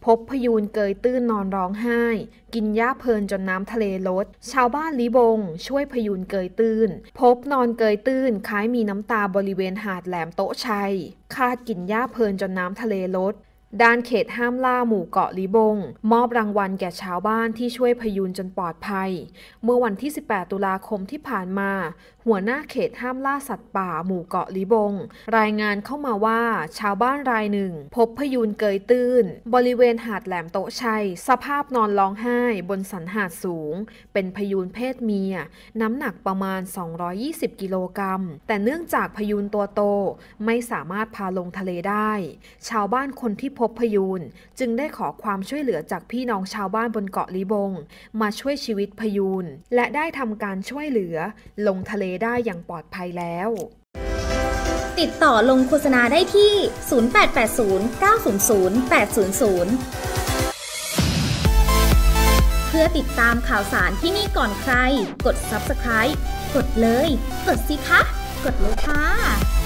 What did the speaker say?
พบพยูนเกยตื้นนอนร้องไห้กินหญ้าเพลินจนน้ำทะเลลดชาวบ้านลิบงช่วยพยูนเกยตื้นพบนอนเกยตื้นคล้ายมีน้ำตาบริเวณหาดแหลมโต๊ะชัยคาดกินหญ้าเพลินจนน้ำทะเลลดด้านเขตห้ามล่าหมู่เกาะลิบงมอบรางวัลแก่ชาวบ้านที่ช่วยพยูนจนปลอดภัยเมื่อวันที่18ตุลาคมที่ผ่านมาหัวหน้าเขตห้ามล่าสัตว์ป่าหมู่เกาะลิบงรายงานเข้ามาว่าชาวบ้านรายหนึ่งพบพยูนเกยตื้นบริเวณหาดแหลมโต๊ะชัยสภาพนอนร้องไห้บนสันหาดสูงเป็นพยูนเพศเมียน้ำหนักประมาณ220กิโลกรัมแต่เนื่องจากพยูนตัวโตไม่สามารถพาลงทะเลได้ชาวบ้านคนที่พบพยูนจึงได้ขอความช่วยเหลือจากพี่น้องชาวบ้านบนเกาะลิบงมาช่วยชีวิตพยูนและได้ทำการช่วยเหลือลงทะเลได้อย่างปลอดภัยแล้วติดต่อลงโฆษณาได้ที่ 0880 900 800 เพื่อติดตามข่าวสารที่นี่ก่อนใครกด Subscribe กดเลยกดสิคะกดเลยค่ะ